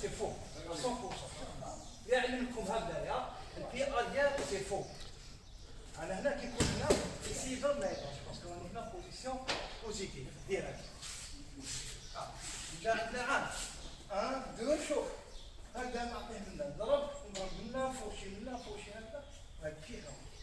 سي فو 100%. يعلم لكم هكذايا البي اريير سي فو. انا هنا كيكون هنا ريسيفر ما يقدرش باسكو راني هنا بوزيسيون بوزيتيف ديريكت. لا عندنا عارف 1 2 شوف هكذا نعطيه منا نضرب من هنا فوشي هكذا هكا